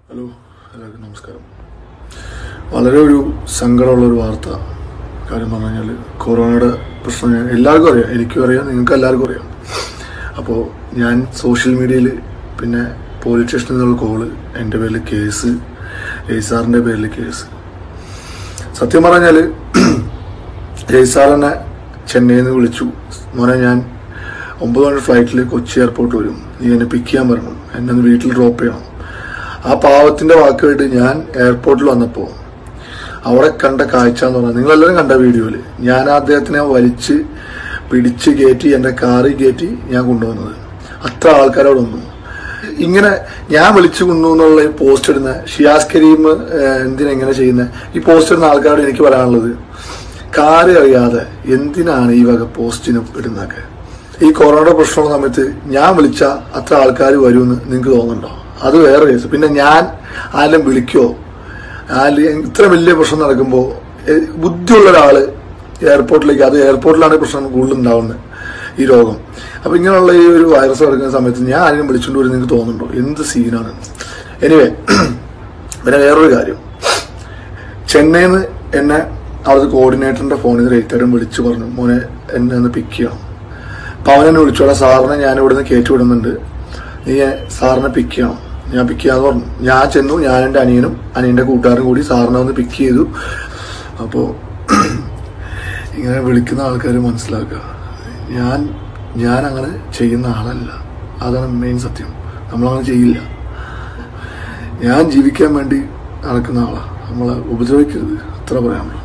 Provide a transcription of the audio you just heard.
Hello, എല്ലാവർക്കും നമസ്കാരം. വളരെ ഒരു സങ്കടമുള്ളൊരു വാർത്ത. കാര്യം പറഞ്ഞു കഴിഞ്ഞാൽ കൊറോണയുടെ പ്രശ്നം എല്ലാവർക്കും അറിയാം, എനിക്കും അറിയാം, നിങ്ങൾക്ക് എല്ലാവർക്കും അറിയാം. അപ്പോൾ ഞാൻ സോഷ്യൽ മീഡിയയിൽ പിന്നെ പോലീസ് സ്റ്റേഷനിൽ നിന്നുള്ള കോള്, എൻ്റെ പേരിൽ കേസ്, ജയ്സാറിൻ്റെ പേരിൽ കേസ്. സത്യം പറഞ്ഞാൽ ജയ്സാറിനെ ചെന്നൈയിൽ നിന്ന് വിളിച്ചു. മോനെ, ഞാൻ 9 മണി ഫ്ലൈറ്റിൽ കൊച്ചി എയർപോർട്ട് വരും, നീ എന്നെ പിക്ക് ചെയ്യാൻ വരണം, എന്നെ ഒന്ന് വീട്ടിൽ ഡ്രോപ്പ് ചെയ്യണം. ആ പാവത്തിന്റെ വാക്കുമായിട്ട് ഞാൻ എയർപോർട്ടിൽ വന്നപ്പോൾ അവിടെ കണ്ട കാഴ്ച എന്ന് പറഞ്ഞാൽ, നിങ്ങളെല്ലാവരും കണ്ട വീഡിയോയിൽ, ഞാൻ അദ്ദേഹത്തിനെ വലിച്ച് പിടിച്ച് കയറ്റി എൻ്റെ കാറിൽ കയറ്റി ഞാൻ കൊണ്ടുവന്നത്. അത്ര ആൾക്കാരോട് വന്നു. ഇങ്ങനെ ഞാൻ വിളിച്ചു കൊണ്ടുവന്നുള്ള ഈ പോസ്റ്റ് ഇടുന്ന ഷിയാസ് കരീം എന്തിനെങ്ങനെ ചെയ്യുന്ന ഈ പോസ്റ്റ് ഇടുന്ന ആൾക്കാരോട് എനിക്ക് പറയാനുള്ളത്, കാര്യം അറിയാതെ എന്തിനാണ് ഈ വക പോസ്റ്റിന് ഇടുന്നതൊക്കെ? ഈ കൊറോണ പ്രശ്നമുള്ള സമയത്ത് ഞാൻ വിളിച്ച അത്ര ആൾക്കാർ വരുമെന്ന് നിങ്ങൾക്ക് തോന്നുന്നുണ്ടോ? അത് വേറെ കേസ്. പിന്നെ ഞാൻ ആരെങ്കിലും വിളിക്കോ? ഇത്ര വലിയ പ്രശ്നം നടക്കുമ്പോൾ ബുദ്ധിയുള്ള ഒരാള് എയർപോർട്ടിലേക്ക്, അത് എയർപോർട്ടിലാണ് പ്രശ്നം കൂടുതൽ ഉണ്ടാവുന്നത്, ഈ രോഗം. അപ്പൊ ഇങ്ങനെയുള്ള ഈ ഒരു വൈറസ് നടക്കുന്ന സമയത്ത് ഞാൻ ആരെങ്കിലും വിളിച്ചുകൊണ്ട് വരും നിങ്ങൾക്ക് തോന്നുന്നുണ്ടോ? എന്ത് സീനാണ്. എനിവേ, പിന്നെ വേറൊരു കാര്യം, ചെന്നൈയിൽ നിന്ന് എന്നെ അവിടുത്തെ കോർഡിനേറ്ററിന്റെ ഫോണിൽ നിന്ന് റേറ്ററും വിളിച്ചു പറഞ്ഞു, മോനെ എന്നെ ഒന്ന് പിക്ക് ചെയ്യണം. അപ്പൊ അവനെന്നെ വിളിച്ചോളാം, സാറിനെ ഞാൻ ഇവിടുന്ന് കയറ്റി വിടുന്നുണ്ട്, നീ സാറിനെ പിക്ക് ചെയ്യണം. ഞാൻ പിക്ക് ചെയ്യാന്ന് പറഞ്ഞു. ഞാൻ ചെന്നു, ഞാൻ എൻ്റെ അനിയനും അനിയന്റെ കൂട്ടുകാരും കൂടി സാറിനെ ഒന്ന് പിക്ക് ചെയ്തു. അപ്പോ ഇങ്ങനെ വിളിക്കുന്ന ആൾക്കാർ മനസ്സിലാക്കുക, ഞാൻ അങ്ങനെ ചെയ്യുന്ന ആളല്ല. അതാണ് മെയിൻ സത്യം. നമ്മളങ്ങനെ ചെയ്യില്ല. ഞാൻ ജീവിക്കാൻ വേണ്ടി നടക്കുന്ന ആളാ. നമ്മളെ ഉപദ്രവിക്കരുത്, അത്ര പറയാനുള്ളൂ.